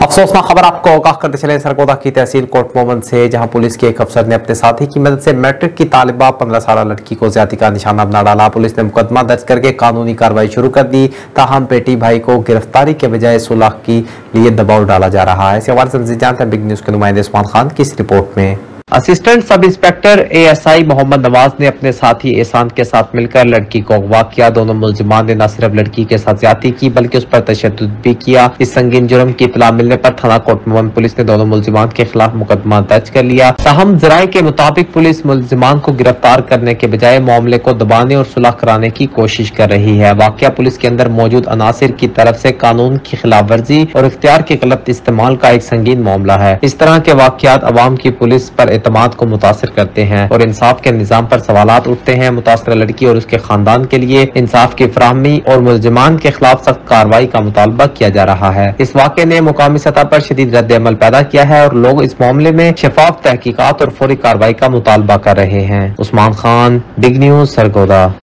अफसोसनाक खबर आपको आगाह करते चले सरगोदा की तहसील कोटमोमन से, जहां पुलिस के एक अफसर ने अपने साथी की मदद से मैट्रिक की तालिबा 15 साल लड़की को ज्यादती का निशाना बना डाला। पुलिस ने मुकदमा दर्ज करके कानूनी कार्रवाई शुरू कर दी। ताहम बेटी भाई को गिरफ्तारी के बजाय सुलह के लिए दबाव डाला जा रहा है। इस हवाले से मज़ीद जानते हैं बिग न्यूज के नुमाइंदे उस्मान खान की इस रिपोर्ट में। Assistant sub inspector ASI Mohammad Nawaz ने अपने साथी एहसान के साथ मिलकर लड़की को अगवा किया। दोनों मुलजिमान ने न सिर्फ लड़की के साथ ज्यादती की बल्कि उस पर तशद्दुद भी किया। इस संगीन जुर्म की इत्तला मिलने पर थाना कोटमोमन पुलिस ने दोनों मुलजिमान के खिलाफ मुकदमा दर्ज कर लिया। ताहम जराये के मुताबिक पुलिस मुलजिमान को गिरफ्तार करने के बजाय मामले को दबाने और सुलह कराने की कोशिश कर रही है। वाकया पुलिस के अंदर मौजूद अनासिर की तरफ से कानून की खिलाफ वर्जी और इख्तियार के गलत इस्तेमाल का एक संगीन मामला है। इस तरह के वाकयात अवाम की पुलिस पर एतमाद को मुतासिर करते हैं और इंसाफ के निजाम पर सवालात उठते हैं। मुतासरा लड़की और उसके खानदान के लिए इंसाफ की फराहमी और मुलजिमान के खिलाफ सख्त कार्रवाई का मुतालबा किया जा रहा है। इस वाक़े ने मुकामी सतह पर शदीद रद्द अमल पैदा किया है और लोग इस मामले में शफाफ तहकीकात और फौरी कार्रवाई का मुतालबा कर रहे हैं। Usman Khan, big news, Sargodha.